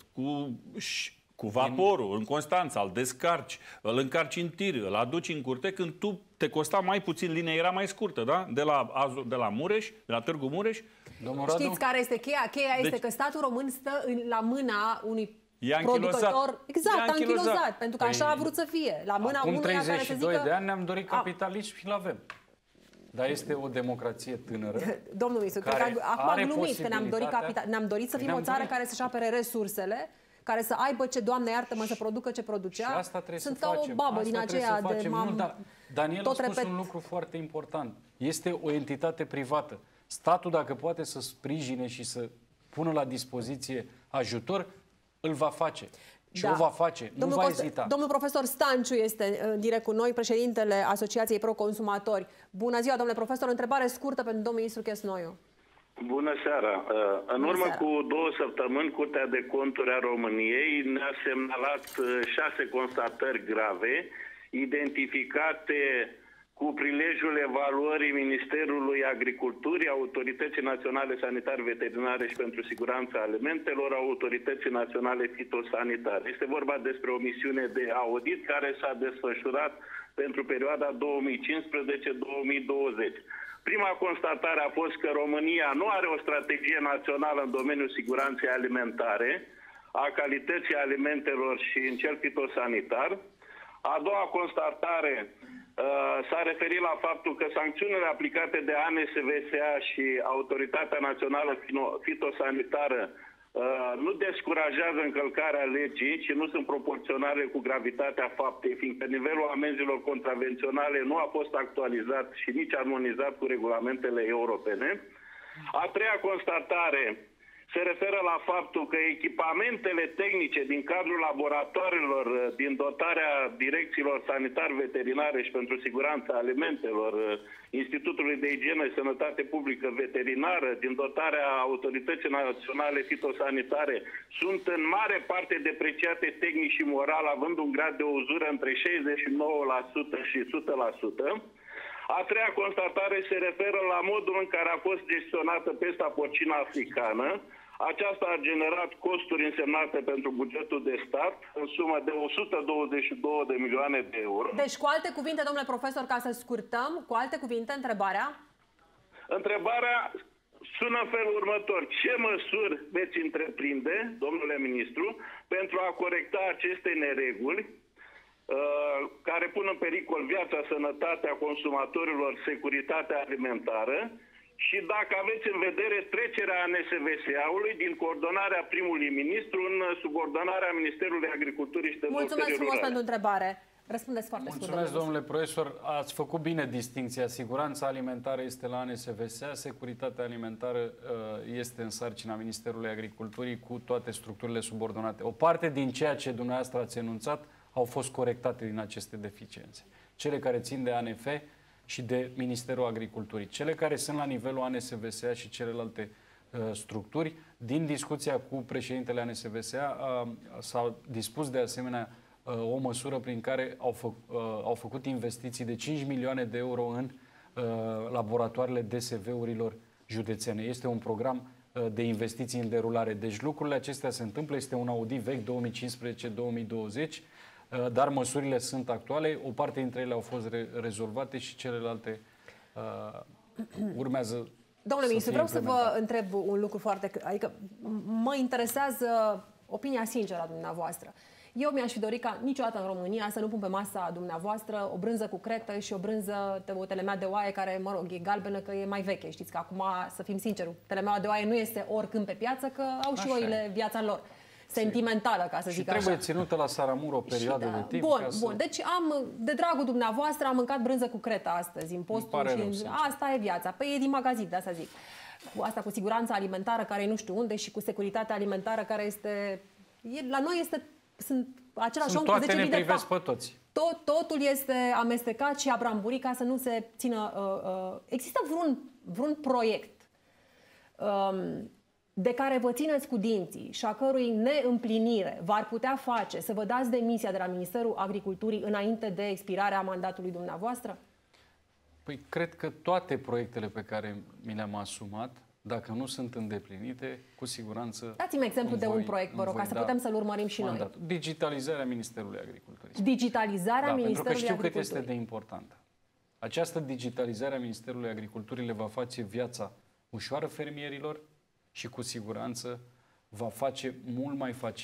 cu vaporul în Constanța, îl descarci, îl încarci în tir, îl aduci în curte, când tu te costa mai puțin, linia era mai scurtă, da? De la Mureș, de la Târgu Mureș. Știți care este cheia? Cheia este că statul român stă la mâna unui producător. Exact, anchilozat, pentru că așa a vrut să fie. La mâna acum unuia 32 care să zică... de ani ne-am dorit capitalism și l-avem. Dar este o democrație tânără. Domnul ministru, cred că acum am glumit că ne-am dorit să fim o țară care să-și apere resursele, care să aibă ce, Doamne iartă-mă, să producă ce producea. Și asta trebuie Sunt să facem. o babă din aceea de Daniel a spus un lucru foarte important. Este o entitate privată. Statul, dacă poate să sprijine și să pună la dispoziție ajutor, îl va face. Și o va face, nu va ezita. Domnul profesor Stanciu este în direct cu noi, președintele Asociației Pro-Consumatori. Bună ziua, domnule profesor. O întrebare scurtă pentru domnul ministru Chesnoiu. Bună seara! În urmă cu 2 săptămâni, Curtea de Conturi a României ne-a semnalat 6 constatări grave, identificate cu prilejul evaluării Ministerului Agriculturii, Autorității Naționale Sanitare Veterinare și pentru Siguranța Alimentelor, Autorității Naționale Fitosanitare. Este vorba despre o misiune de audit care s-a desfășurat pentru perioada 2015-2020. Prima constatare a fost că România nu are o strategie națională în domeniul siguranței alimentare, a calității alimentelor și în cel fitosanitar. A doua constatare s-a referit la faptul că sancțiunile aplicate de ANSVSA și Autoritatea Națională Fitosanitară nu descurajează încălcarea legii și nu sunt proporționale cu gravitatea faptei, fiindcă nivelul amenzilor contravenționale nu a fost actualizat și nici armonizat cu regulamentele europene. A treia constatare se referă la faptul că echipamentele tehnice din cadrul laboratoarelor, din dotarea direcțiilor sanitar-veterinare și pentru siguranța alimentelor, Institutului de Igienă și Sănătate Publică Veterinară, din dotarea Autorității Naționale Fitosanitare, sunt în mare parte depreciate tehnic și moral, având un grad de uzură între 69% și 100%. A treia constatare se referă la modul în care a fost gestionată pesta porcină africană. Aceasta a generat costuri însemnate pentru bugetul de stat în sumă de 122 de milioane de euro. Deci, cu alte cuvinte, domnule profesor, ca să scurtăm, cu alte cuvinte, întrebarea? Întrebarea sună în felul următor. Ce măsuri veți întreprinde, domnule ministru, pentru a corecta aceste nereguli care pun în pericol viața, sănătatea consumatorilor, securitatea alimentară, și dacă aveți în vedere trecerea ANSVSA-ului din coordonarea primului ministru în subordonarea Ministerului Agriculturii și Dezvoltării Rurale. Mulțumesc frumos pentru întrebare. Răspundeți foarte scurt. Mulțumesc, domnule profesor. Ați făcut bine distincția. Siguranța alimentară este la ANSVSA, securitatea alimentară este în sarcina Ministerului Agriculturii cu toate structurile subordonate. O parte din ceea ce dumneavoastră ați enunțat au fost corectate din aceste deficiențe. Cele care țin de ANF și de Ministerul Agriculturii. Cele care sunt la nivelul ANSVSA și celelalte structuri, din discuția cu președintele ANSVSA s-a dispus de asemenea o măsură prin care au făcut investiții de 5 milioane de euro în laboratoarele DSV-urilor județene. Este un program de investiții în derulare. Deci lucrurile acestea se întâmplă, este un audit vechi 2015-2020, dar măsurile sunt actuale, o parte dintre ele au fost rezolvate și celelalte urmează. Domnule ministru, vreau să vă întreb un lucru foarte... Adică mă interesează opinia sinceră a dumneavoastră. Eu mi-aș fi dorit ca niciodată în România să nu pun pe masa dumneavoastră o brânză cu cretă și o brânză, o telemea de oaie care, mă rog, e galbenă că e mai veche. Știți că acum, să fim sinceri, telemeaua de oaie nu este oricând pe piață, că au și oile viața lor. sentimentală, ca să zic așa. Și trebuie ținută la Saramur o perioadă de timp. Bun. Deci de dragul dumneavoastră, am mâncat brânză cu creta astăzi în postul și asta e viața. Păi e din magazin, de asta zic. Asta cu siguranța alimentară, care e nu știu unde, și cu securitatea alimentară, care este... La noi sunt același om cu 10.000 de toate ne privesc pe toți. Totul este amestecat și abramburit ca să nu se țină... Există vreun proiect de care vă țineți cu dinții și a cărui neîmplinire v-ar putea face să vă dați demisia de la Ministerul Agriculturii înainte de expirarea mandatului dumneavoastră? Păi cred că toate proiectele pe care mi le-am asumat, dacă nu sunt îndeplinite, cu siguranță... Dați-mi exemplu de un proiect, vă rog, ca să putem să-l urmărim și noi. Digitalizarea Ministerului Agriculturii. Digitalizarea Ministerului Pentru că știu cât Agriculturii. este de importantă. Această digitalizare a Ministerului Agriculturii le va face viața ușoară fermierilor și cu siguranță va face mult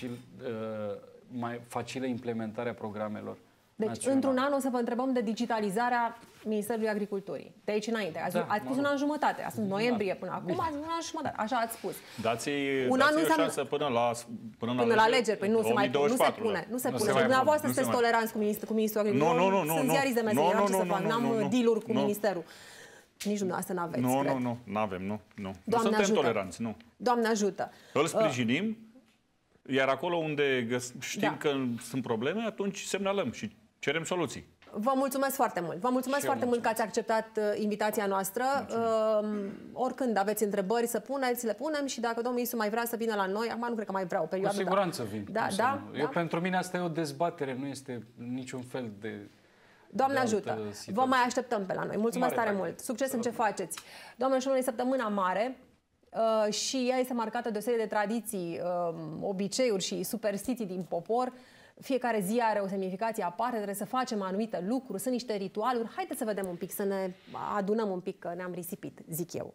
mai facilă implementarea programelor. Deci, într-un an o să vă întrebăm de digitalizarea Ministerului Agriculturii. De aici înainte. Ați spus un an jumătate. A sunt noiembrie până acum, ați un an jumătate. Așa ați spus. Dați-i o șansă până la alegeri. Păi nu se pune. Nu se pune. Dumneavoastră sunteți toleranți cu Ministrul Agriculturii. Nu. Sunt ziariți de meserie. Am ce să fac. N-am deal-uri cu Ministerul. Nici dumneavoastră n-aveți, Nu avem, nu. Nu suntem toleranți, nu. Doamne ajută. Îl sprijinim, iar acolo unde știm că sunt probleme, atunci semnalăm și cerem soluții. Vă mulțumesc foarte mult. Vă mulțumesc foarte mult că ați acceptat invitația noastră. Oricând aveți întrebări să puneți, le punem, și dacă domnul ministru mai vrea să vină la noi, acum nu cred că mai vrea o perioadă. Cu siguranță vin. Pentru mine asta e o dezbatere, nu este niciun fel de... Doamne ajută! Vă mai așteptăm pe la noi. Mulțumesc tare mult! Succes în ce faceți! Doamne și domnule, săptămâna mare și ea este marcată de o serie de tradiții, obiceiuri și superstiții din popor. Fiecare zi are o semnificație aparte, trebuie să facem anumite lucruri, sunt niște ritualuri. Haideți să vedem un pic, să ne adunăm un pic, că ne-am risipit, zic eu.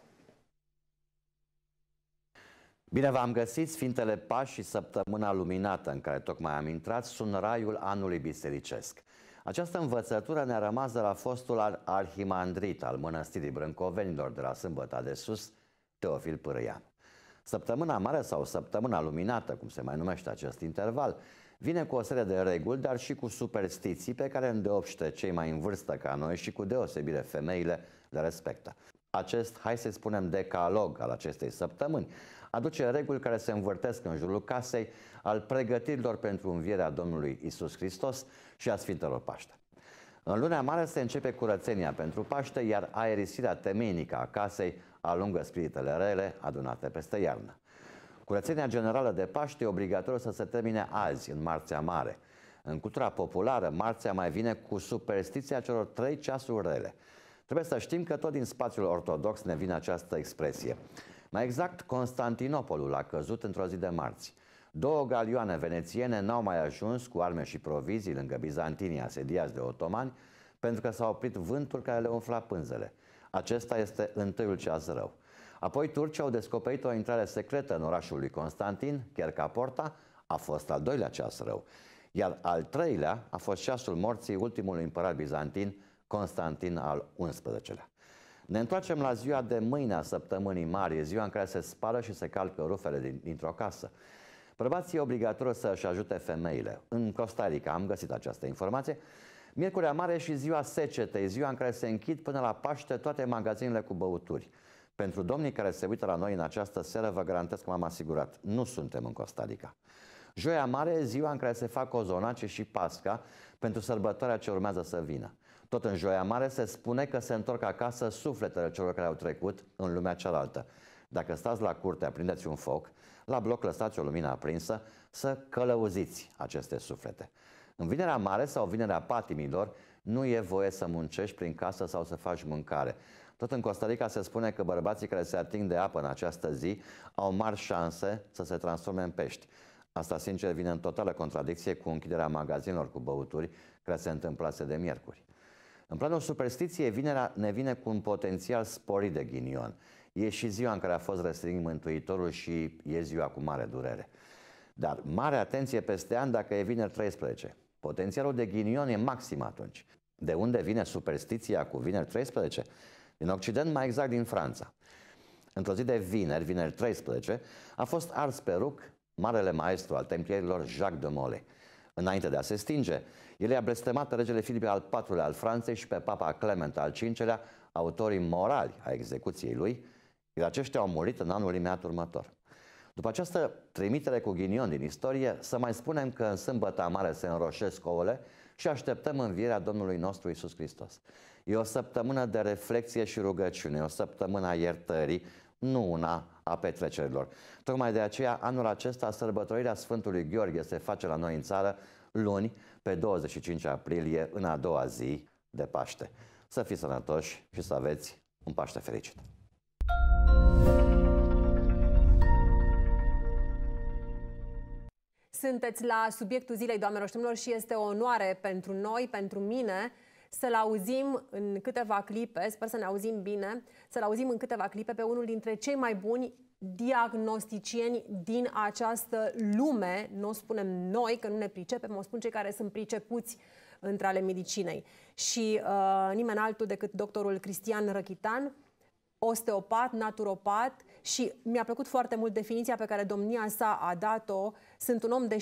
Bine v-am găsit! Sfintele Paști și săptămâna luminată în care tocmai am intrat sunt raiul anului bisericesc. Această învățătură ne-a rămas de la fostul arhimandrit al Mănăstirii Brâncovenilor de la Sâmbăta de Sus, Teofil Pârâian. Săptămâna mare sau săptămâna luminată, cum se mai numește acest interval, vine cu o serie de reguli, dar și cu superstiții pe care îndeopște cei mai în vârstă ca noi și cu deosebire femeile le respectă. Acest, hai să spunem, decalog al acestei săptămâni aduce reguli care se învârtesc în jurul casei al pregătirilor pentru învierea Domnului Iisus Hristos și a Sfintelor Paște. În luna mare se începe curățenia pentru Paște, iar aerisirea temeinică a casei alungă spiritele rele adunate peste iarnă. Curățenia generală de Paște e obligatoriu să se termine azi, în Marțea Mare. În cultura populară, marțea mai vine cu superstiția celor 3 ceasuri rele. Trebuie să știm că tot din spațiul ortodox ne vine această expresie. Mai exact, Constantinopolul a căzut într-o zi de marți. 2 galioane venețiene n-au mai ajuns cu arme și provizii lângă bizantinii asediați de otomani, pentru că s-a oprit vântul care le umfla pânzele. Acesta este întâiul ceas rău. Apoi turcii au descoperit o intrare secretă în orașul lui Constantin, Chercaporta, a fost al 2-lea ceas rău. Iar al 3-lea a fost ceasul morții ultimului împărat bizantin, Constantin al XI-lea. Ne întoarcem la ziua de mâine a săptămânii mari, ziua în care se spală și se calcă rufele dintr-o casă. Bărbații e obligatoriu să își ajute femeile. În Costa Rica am găsit această informație. Miercurea mare și ziua secetei, ziua în care se închid până la Paște toate magazinele cu băuturi. Pentru domnii care se uită la noi în această seară, vă garantez că m-am asigurat, nu suntem în Costa Rica. Joia mare e ziua în care se fac cozonace și Pasca pentru sărbătoarea ce urmează să vină. Tot în Joia mare se spune că se întorc acasă sufletele celor care au trecut în lumea cealaltă. Dacă stați la curte, aprindeți un foc, la bloc lăsați o lumină aprinsă, să călăuziți aceste suflete. În Vinerea Mare sau Vinerea Patimilor nu e voie să muncești prin casă sau să faci mâncare. Tot în Costa Rica se spune că bărbații care se ating de apă în această zi au mari șanse să se transforme în pești. Asta, sincer, vine în totală contradicție cu închiderea magazinelor cu băuturi care se întâmplase de miercuri. În planul superstiției, vinerea ne vine cu un potențial sporit de ghinion. E și ziua în care a fost răstignit Mântuitorul și e ziua cu mare durere. Dar mare atenție peste an dacă e vineri 13. Potențialul de ghinion e maxim atunci. De unde vine superstiția cu vineri 13? Din Occident, mai exact din Franța. Într-o zi de vineri 13, a fost ars pe rug marele maestru al templierilor Jacques de Molay. Înainte de a se stinge, el i-a blestemat pe regele Filip al IV-lea al Franței și pe papa Clement al V-lea, autorii morali a execuției lui, iar aceștia au murit în anul imediat următor. După această trimitere cu ghinion din istorie, să mai spunem că în Sâmbăta Mare se înroșesc ouăle și așteptăm învierea Domnului nostru Iisus Hristos. E o săptămână de reflexie și rugăciune, o săptămână a iertării, nu una a petrecerilor. Tocmai de aceea, anul acesta, sărbătorirea Sfântului Gheorghe se face la noi în țară luni, pe 25 aprilie, în a doua zi de Paște. Să fiți sănătoși și să aveți un Paște fericit! Sunteți la subiectul zilei, doamnelor și domnilor, și este o onoare pentru noi, pentru mine, să-l auzim în câteva clipe, sper să ne auzim bine, să-l auzim în câteva clipe pe unul dintre cei mai buni diagnosticieni din această lume. Nu o spunem noi, că nu ne pricepem, o spun cei care sunt pricepuți între ale medicinei. Și nimeni altul decât doctorul Cristian Răchitan, osteopat, naturopat, și mi-a plăcut foarte mult definiția pe care domnia sa a dat-o. Sunt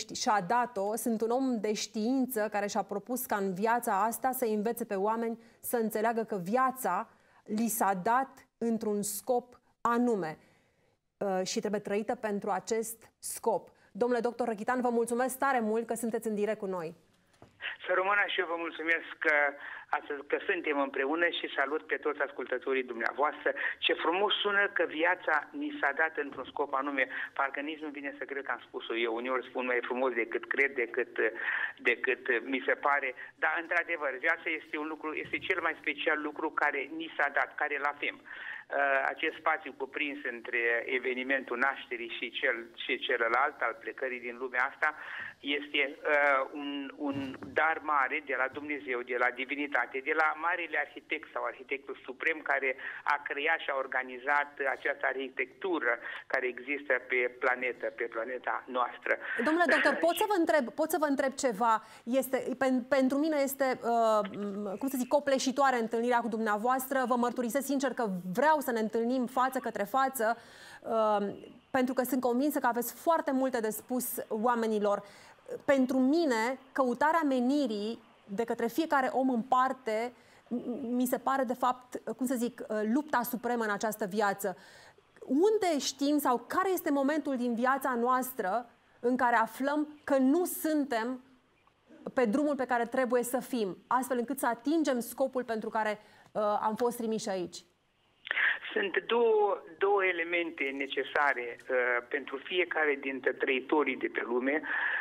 un om de știință care și-a propus ca în viața asta să învețe pe oameni să înțeleagă că viața li s-a dat într-un scop anume și trebuie trăită pentru acest scop. Domnule doctor Răchitan, vă mulțumesc tare mult că sunteți în direct cu noi. Să rămână și eu vă mulțumesc că suntem împreună și salut pe toți ascultătorii dumneavoastră. Ce frumos sună că viața ni s-a dat într-un scop anume. Parcă nici nu vine să cred că am spus-o eu. Uneori spun mai frumos decât cred, decât mi se pare. Dar, într-adevăr, viața este cel mai special lucru care ni s-a dat, care îl avem. Acest spațiu cuprins între evenimentul nașterii și celălalt, al plecării din lumea asta, este un dar mare de la Dumnezeu, de la divinitate, de la marele arhitect sau arhitectul suprem care a creat și a organizat această arhitectură care există pe planeta noastră. Domnule doctor, pot să vă întreb ceva? Pentru mine este, cum să zic, copleșitoare întâlnirea cu dumneavoastră. Vă mărturisesc sincer că vreau să ne întâlnim față către față, pentru că sunt convinsă că aveți foarte multe de spus oamenilor. Pentru mine, căutarea menirii de către fiecare om în parte mi se pare, de fapt, cum să zic, lupta supremă în această viață. Unde știm sau care este momentul din viața noastră în care aflăm că nu suntem pe drumul pe care trebuie să fim, astfel încât să atingem scopul pentru care am fost trimiși aici? Sunt două elemente necesare pentru fiecare dintre trăitorii de pe lume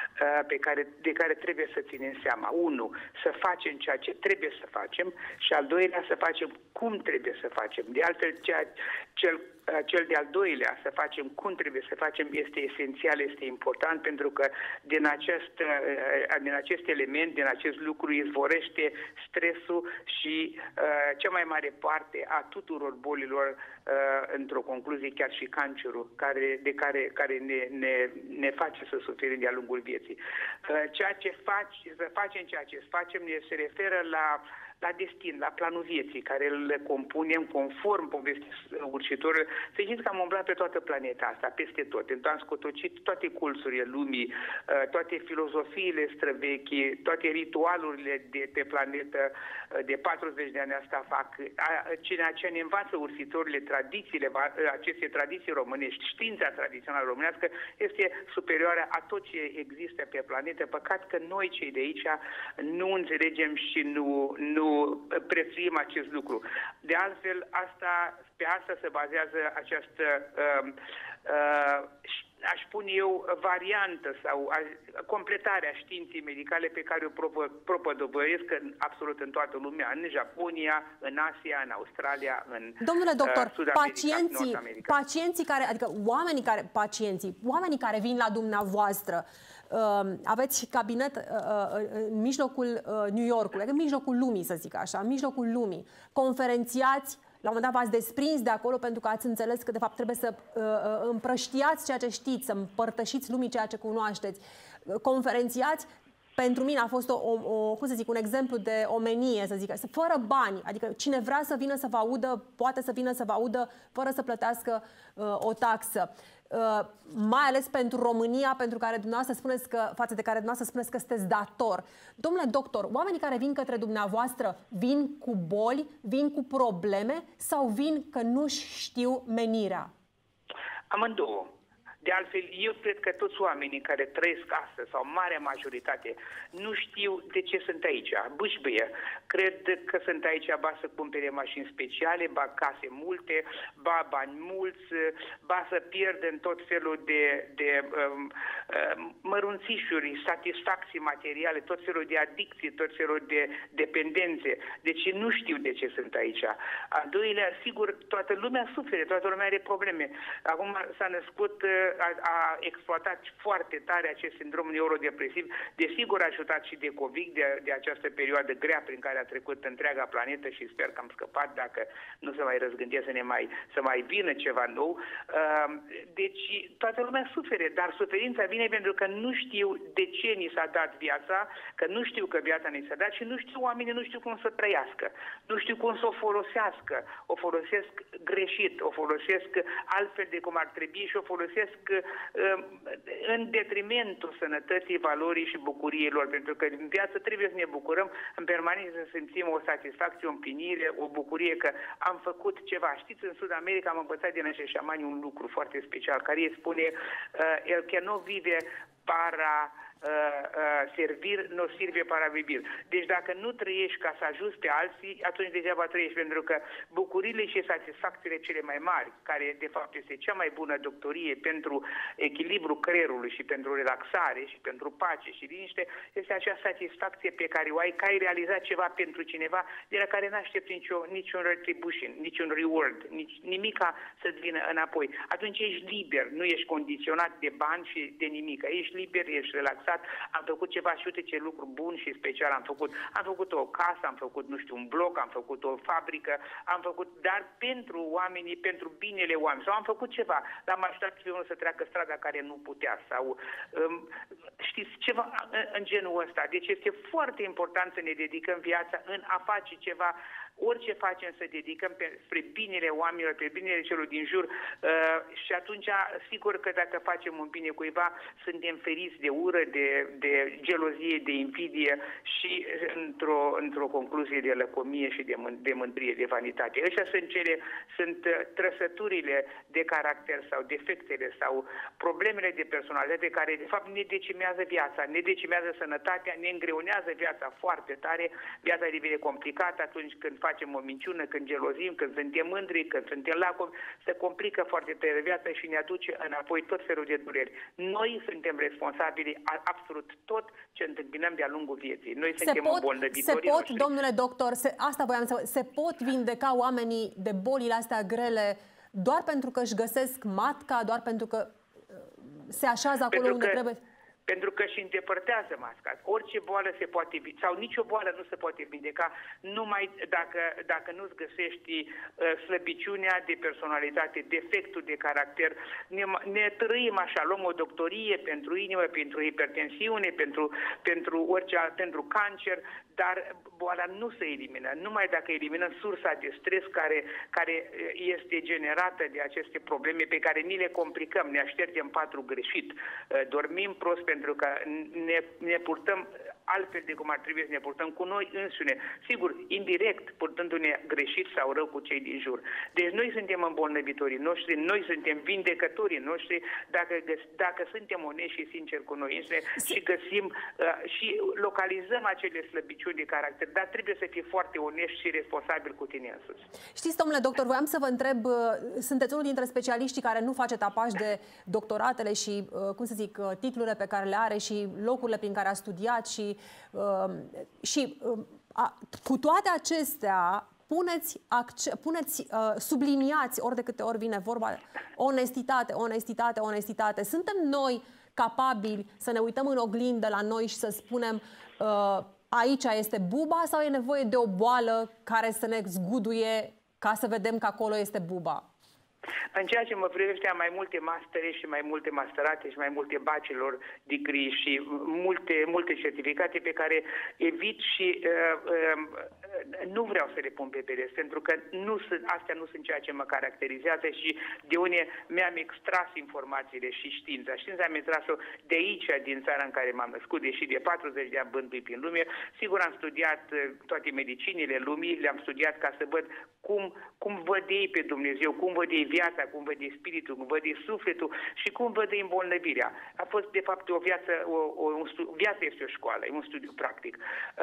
de care trebuie să ținem seama. Unu, să facem ceea ce trebuie să facem și al doilea să facem cum trebuie să facem. De altfel, cel de-al doilea, să facem cum trebuie să facem, este esențial, este important, pentru că din acest element, din acest lucru izvorește stresul și cea mai mare parte a tuturor bolilor, într-o concluzie chiar și cancerul, care ne face să suferim de-a lungul vieții. Să facem ceea ce facem se referă la destin, la planul vieții, care îl compunem conform povestii urcitorilor. Să știți că am umblat pe toată planeta asta, peste tot. Am scotocit toate colțurile lumii, toate filozofiile străvechi, toate ritualurile de pe planetă. De 40 de ani asta fac. Ceea ce ne învață urcitorile, tradițiile, aceste tradiții românești, știința tradițională românească, este superioară a tot ce există pe planetă. Păcat că noi, cei de aici, nu înțelegem și nu prețuim acest lucru. De altfel, pe asta se bazează această, aș spune eu, variantă sau completarea științei medicale pe care o propădăvăiesc absolut în toată lumea, în Japonia, în Asia, în Australia, în Domnule doctor, Sud-America, pacienții care, adică oamenii care vin la dumneavoastră, aveți cabinet în mijlocul New Yorkului, adică în mijlocul lumii, să zic așa, în mijlocul lumii. Conferențiați, la un moment dat v-ați desprins de acolo pentru că ați înțeles că de fapt trebuie să împrăștiați ceea ce știți, să împărtășiți lumii ceea ce cunoașteți. Conferențiați, pentru mine a fost cum să zic, un exemplu de omenie, să zic, fără bani. Adică cine vrea să vină să vă audă, poate să vină să vă audă fără să plătească o taxă. mai ales pentru România, pentru care dumneavoastră spuneți că, față de care dumneavoastră spuneți că sunteți dator. Domnule doctor, oamenii care vin către dumneavoastră vin cu boli, vin cu probleme sau vin că nu-și știu menirea? Amândouă. De altfel, eu cred că toți oamenii care trăiesc astăzi, sau marea majoritate, nu știu de ce sunt aici. Bâșbâie. Cred că sunt aici ba să cumpere mașini speciale, ba case multe, ba bani mulți, ba să pierd în tot felul de mărunțișuri, satisfacții materiale, tot felul de adicții, tot felul de dependențe. Deci nu știu de ce sunt aici. Al doilea, sigur, toată lumea suferă, toată lumea are probleme. Acum s-a născut, a exploatat foarte tare acest sindrom neurodepresiv, desigur ajutat și de COVID, de această perioadă grea prin care a trecut întreaga planetă și sper că am scăpat, dacă nu se mai răzgândește să mai vină ceva nou. Deci toată lumea suferă, dar suferința vine pentru că nu știu de ce ni s-a dat viața, că nu știu că viața ni s-a dat și nu știu, oamenii nu știu cum să trăiască, nu știu cum să o folosească, o folosesc greșit, o folosesc altfel de cum ar trebui și o folosesc în detrimentul sănătății, valorii și bucuriilor, pentru că în viață trebuie să ne bucurăm în permanență, să simțim o satisfacție, o împlinire, o bucurie că am făcut ceva. Știți, în Sud America am învățat din acești șamani un lucru foarte special, care îi spune el que no vive para servir, nu sirve para vivir. Deci dacă nu trăiești ca să ajuți pe alții, atunci degeaba trăiești, pentru că bucurile și satisfacțiile cele mai mari, care de fapt este cea mai bună doctorie pentru echilibru creierului și pentru relaxare și pentru pace și liniște, este acea satisfacție pe care o ai, că ai realizat ceva pentru cineva de la care n-aștepți niciun retribution, niciun reward, nimica să-ți vină înapoi. Atunci ești liber, nu ești condiționat de bani și de nimic. Ești liber, ești relaxat. Am făcut ceva și uite ce lucru bun și special am făcut o casă, am făcut, nu știu, un bloc, am făcut o fabrică, am făcut, dar pentru oamenii, pentru binele oamenilor, sau am făcut ceva, l-am ajutat pe unul să treacă strada care nu putea, sau știți, ceva în genul ăsta. Deci este foarte important să ne dedicăm viața în a face ceva. Orice facem să dedicăm spre binele oamenilor, pe binele celor din jur și atunci, sigur că dacă facem un bine cuiva, suntem feriți de ură, de gelozie, de invidie și într-o concluzie de lăcomie și de mândrie, de vanitate. Ăștia sunt trăsăturile de caracter sau defectele sau problemele de personalitate care, de fapt, ne decimează viața, ne decimează sănătatea, ne îngreunează viața foarte tare, viața devine complicată atunci când facem o minciună, când gelozim, când suntem mândri, când suntem lacomi, se complică foarte tare viața și ne aduce înapoi tot felul de dureri. Noi suntem responsabili absolut tot ce întâmpinăm de-a lungul vieții. Noi suntem îmbolnăvitorii noștri. Domnule doctor, asta voiam să... Se pot vindeca oamenii de bolile astea grele doar pentru că își găsesc matca, doar pentru că se așează acolo unde trebuie... Pentru că își îndepărtează masca. Orice boală se poate, sau nicio boală nu se poate vindeca numai dacă nu-ți găsești slăbiciunea de personalitate, defectul de caracter. Ne trăim așa, luăm o doctorie pentru inimă, pentru hipertensiune, pentru cancer, dar boala nu se elimină. Numai dacă eliminăm sursa de stres care este generată de aceste probleme pe care ni le complicăm, ne aștergem patul greșit, dormim prost pentru că ne purtăm altfel de cum ar trebui să ne purtăm cu noi înșine. Sigur, indirect, purtându-ne greșit sau rău cu cei din jur. Deci noi suntem îmbolnăvitorii noștri, noi suntem vindecătorii noștri dacă suntem onești și sinceri cu noi înșine și găsim și localizăm acele slăbiciuni de caracter, dar trebuie să fii foarte onești și responsabil cu tine însuți. Știți, domnule doctor, voiam să vă întreb, sunteți unul dintre specialiștii care nu face tapaj de doctoratele și, cum să zic, titlurile pe care le are și locurile prin care a studiat și cu toate acestea subliniați ori de câte ori vine vorba onestitate. Suntem noi capabili să ne uităm în oglindă la noi și să spunem aici este buba sau e nevoie de o boală care să ne zguduie ca să vedem că acolo este buba? În ceea ce mă privește, am mai multe mastere și mai multe masterate și mai multe bachelor degree și multe certificate pe care evit și nu vreau să le pun pe pereți, pentru că astea nu sunt ceea ce mă caracterizează și de unde mi-am extras informațiile și știința. Știința am extras-o de aici, din țara în care m-am născut, deși de 40 de ani bântui prin lume. Sigur, am studiat toate medicinile lumii, le-am studiat ca să văd cum văd ei pe Dumnezeu, cum văd ei viața, cum văd ei spiritul, cum văd ei sufletul și cum văd ei îmbolnăvirea. A fost, de fapt, o viață, viața este o școală, e un studiu practic.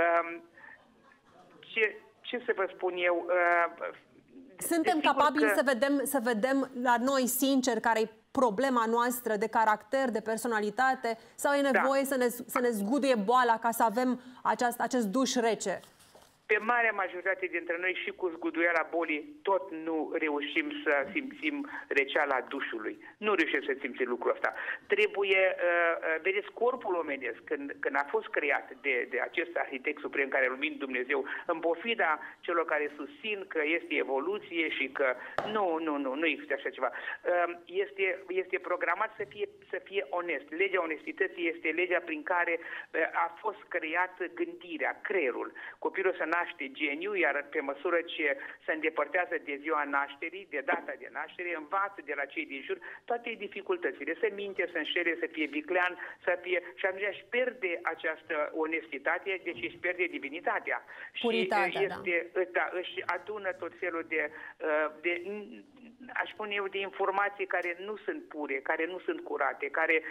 Ce să vă spun eu? Suntem capabili să vedem la noi sincer care e problema noastră de caracter, de personalitate, sau e nevoie să ne zguduie boala ca să avem acest duș rece? Pe marea majoritate dintre noi și cu zguduiala bolii tot nu reușim să simțim răceala dușului. Nu reușim să simțim lucrul ăsta. Trebuie, vedeți, corpul omenesc, când a fost creat de acest arhitect suprem care îl numim Dumnezeu, în pofida celor care susțin că este evoluție și că nu există așa ceva, este programat să fie onest. Legea onestității este legea prin care a fost creată gândirea, creierul. Copilul să naște geniu, iar pe măsură ce se îndepărtează de ziua nașterii, de data de naștere, învață de la cei din jur toate dificultățile, să minte, să înșele, să fie viclean, și atunci își pierde această onestitate, deci își pierde divinitatea. Puritatea, și își adună tot felul de aș spune eu, de informații care nu sunt pure, care nu sunt curate, care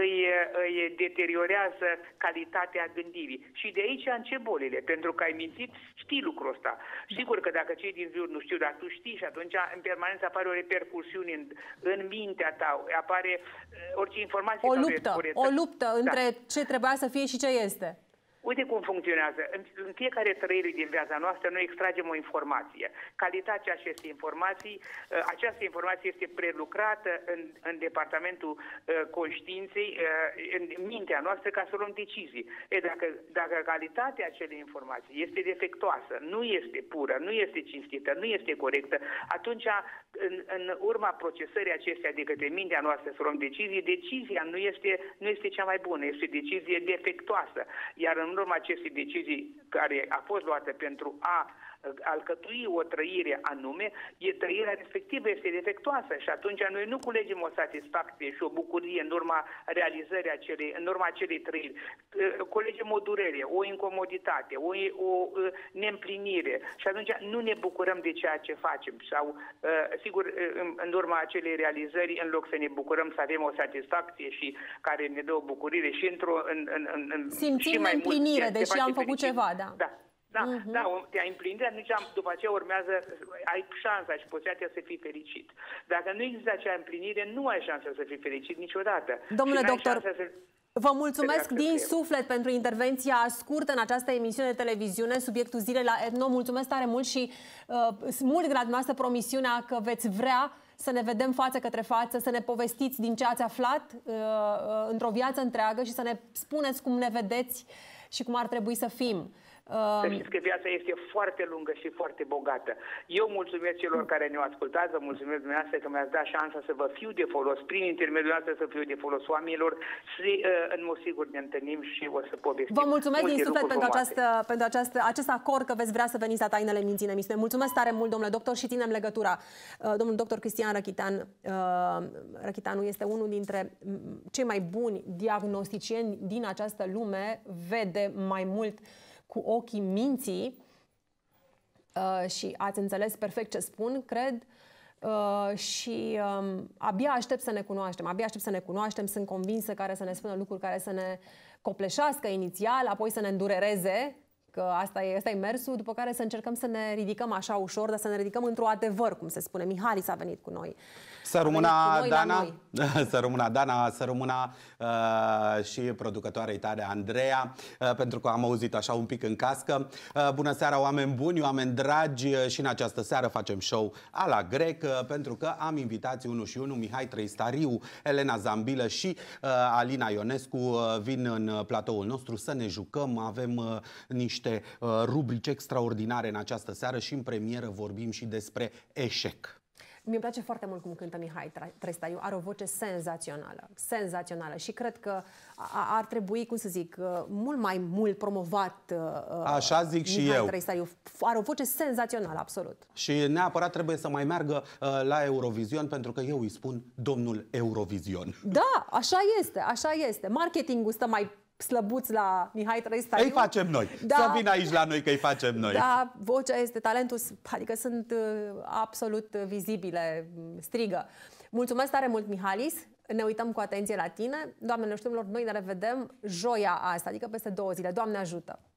îi deteriorează calitatea gândirii. Și de aici încep bolile, pentru că ai mințit, știi lucrul ăsta. Sigur că dacă cei din jur nu știu, dar tu știi și atunci în permanență apare o repercusiune în mintea ta, apare orice informație. O luptă între ce trebuia să fie și ce este. Uite cum funcționează. În fiecare trăire din viața noastră noi extragem o informație. Calitatea acestei informații, această informație este prelucrată în departamentul conștiinței, în mintea noastră, ca să luăm decizii. Dacă calitatea acelei informații este defectuoasă, nu este pură, nu este cinstită, nu este corectă, atunci în urma procesării acestea de către mintea noastră să luăm decizii, decizia nu este cea mai bună, este decizie defectuoasă. Iar în urma acestei decizii care a fost luată pentru a alcătui o trăire anume, trăirea respectivă este defectuoasă și atunci noi nu culegem o satisfacție și o bucurie în urma realizării în urma acelei trăiri. Culegem o durere, o incomoditate, o neîmplinire și atunci nu ne bucurăm de ceea ce facem sau, sigur, în urma acelei realizări, în loc să ne bucurăm să avem o satisfacție și care ne dă o bucurie și simțim neîmplinire, deși am făcut ceva, da. Te-ai împlinit, atunci după aceea urmează, ai șansa și posibilitatea să fii fericit. Dacă nu există acea împlinire, nu ai șansa să fii fericit niciodată. Domnule doctor, vă mulțumesc din suflet pentru intervenția scurtă în această emisiune de televiziune, subiectul zilei la Etno. Mulțumesc tare mult și mult de la dumneavoastră promisiunea că veți vrea să ne vedem față către față, să ne povestiți din ce ați aflat într-o viață întreagă și să ne spuneți cum ne vedeți și cum ar trebui să fim. Să știți că viața este foarte lungă și foarte bogată. Eu mulțumesc celor care ne-au ascultat, vă mulțumesc dumneavoastră că mi-ați dat șansa să vă fiu de folos, prin intermediul dumneavoastră să fiu de folos oamenilor și în mod sigur ne întâlnim și o să povestim. Vă mulțumesc din suflet pentru acest acord că veți vrea să veniți la Tainele Minții în emisiune. Mulțumesc tare mult, domnule doctor, și ținem legătura. Domnul doctor Cristian Răchitanu este unul dintre cei mai buni diagnosticieni din această lume, vede mai mult cu ochii minții și ați înțeles perfect ce spun, cred, și abia aștept să ne cunoaștem, sunt convinsă care să ne spună lucruri care să ne copleșească inițial, apoi să ne îndurereze, că asta e mersul, după care să încercăm să ne ridicăm așa ușor, dar să ne ridicăm într-o adevăr, cum se spune. Mihalis a venit cu noi. Să rămână Dana, să rămână Dana, să rămână și producătoarea tale, Andreea, pentru că am auzit așa un pic în cască. Bună seara, oameni buni, oameni dragi, și în această seară facem show a la grec, pentru că am invitații 1 și 1, Mihai Trăistariu, Elena Zambilă și Alina Ionescu vin în platoul nostru să ne jucăm. Avem niște rubrici extraordinare în această seară și în premieră vorbim și despre eșec. Mie îmi place foarte mult cum cântă Mihai Trăistariu. Are o voce senzațională. Senzațională. Și cred că ar trebui, cum să zic, mult mai mult promovat. Așa zic și Mihai eu. Trăistariu. Are o voce senzațională, absolut. Și neapărat trebuie să mai meargă la Eurovision, pentru că eu îi spun domnul Eurovision. Da, așa este, așa este. Marketingul stă mai slăbuț la Mihai Trăistariu. Îi facem noi. Da. Să vină aici la noi că îi facem noi. Da, vocea este, talentul, adică sunt absolut vizibile, strigă. Mulțumesc tare mult, Mihalis. Ne uităm cu atenție la tine. Doamnelor și domnilor, noi ne revedem joia asta, adică peste 2 zile. Doamne ajută!